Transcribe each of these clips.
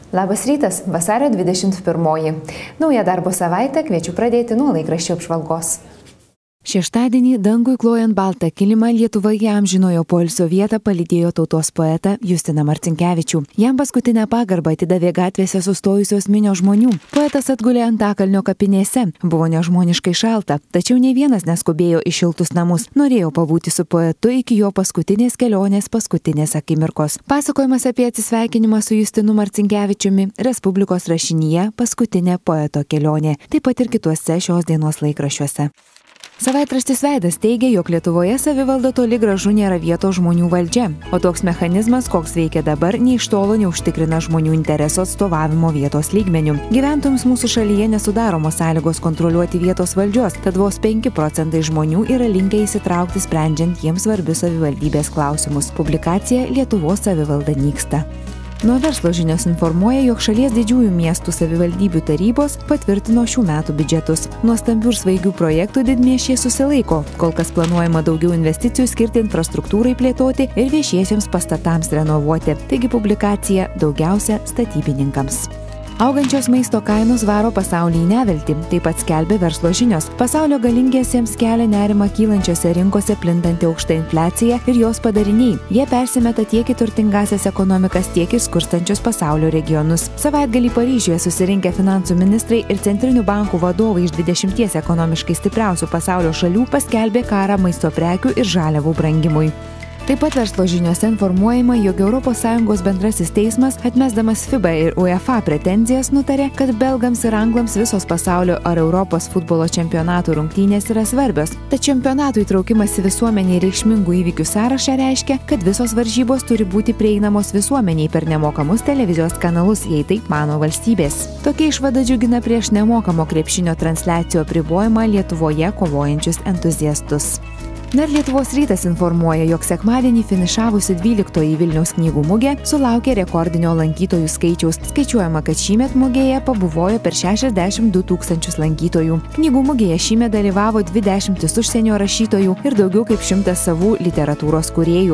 Labas rytas, vasario 21. Naują darbo savaitę kviečiu pradėti nuo laikraščio apžvalgos. Šeštadienį dangui klojant baltą kilimą Lietuvoje amžinojo poilsio vietą palydėjo tautos poetą Justiną Marcinkevičių. Jam paskutinę pagarbą atidavė gatvėse sustojusios minios žmonių. Poetas atgulė Antakalnio kapinėse. Buvo nežmoniškai šalta, tačiau nei vienas neskubėjo į šiltus namus. Norėjo pabūti su poetu iki jo paskutinės kelionės paskutinės akimirkos. Pasakojimas apie atsisveikinimą su Justinu Marcinkevičiumi Respublikos rašinyje Paskutinė poeto kelionė, taip pat ir kituose šios dienos laikraščiuose. Savaitraštis Veidas teigia, jog Lietuvoje savivalda toli gražu nėra vietos žmonių valdžia, o toks mechanizmas, koks veikia dabar, nei iš tolo neužtikrina žmonių interesų atstovavimo vietos lygmenių. Gyventojams mūsų šalyje nesudaromos sąlygos kontroliuoti vietos valdžios, tad vos 5% žmonių yra linkę įsitraukti sprendžiant jiems svarbius savivaldybės klausimus. Publikacija Lietuvos savivalda nyksta. Nuo Verslo žinios informuoja, jog šalies didžiųjų miestų savivaldybių tarybos patvirtino šių metų biudžetus. Nuo stambių ir svaigių projektų didmiesčiai susilaiko. Kol kas planuojama daugiau investicijų skirti infrastruktūrai plėtoti ir viešiesiems pastatams renovuoti. Taigi publikacija daugiausia statybininkams. Augančios maisto kainos varo pasaulį į neviltį, taip pat skelbė Verslo žinios. Pasaulio galingiesiems kelia nerimą kylančiose rinkose plintanti aukšta infliacija ir jos padariniai. Jie persimeta tiek į turtingasias ekonomikas, tiek į skurstančius pasaulio regionus. Savaitgalį Paryžiuje susirinkę finansų ministrai ir centrinių bankų vadovai iš 20 ekonomiškai stipriausių pasaulio šalių paskelbė karą maisto prekių ir žaliavų brangimui. Taip pat Verslo žiniose informuojama, jog ES bendrasis teismas, atmesdamas FIBA ir UEFA pretenzijas, nutarė, kad belgams ir anglams visos pasaulio ar Europos futbolo čempionatų rungtynės yra svarbios. Tad čempionatų įtraukimas į visuomeniai reikšmingų įvykių sąrašą reiškia, kad visos varžybos turi būti prieinamos visuomeniai per nemokamus televizijos kanalus, jei taip mano valstybės. Tokia išvada džiugina prieš nemokamo krepšinio transliacijų apribojimą Lietuvoje kovojančius entuziastus. Dar Lietuvos rytas informuoja, jog sekmadienį finišavusi 12-oji Vilniaus knygų mugė sulaukė rekordinio lankytojų skaičiaus. Skaičiuojama, kad šįmet mugėje pabuvojo per 62 000 lankytojų. Knygų mugėje šįmet dalyvavo 20 užsienio rašytojų ir daugiau kaip 100 savų literatūros kūrėjų,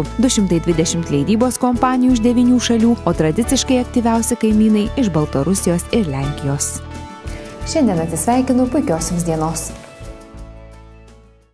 220 leidybos kompanijų iš 9 šalių, o tradiciškai aktyviausi kaimynai iš Baltarusijos ir Lenkijos. Šiandien atsisveikinu, puikios jums dienos.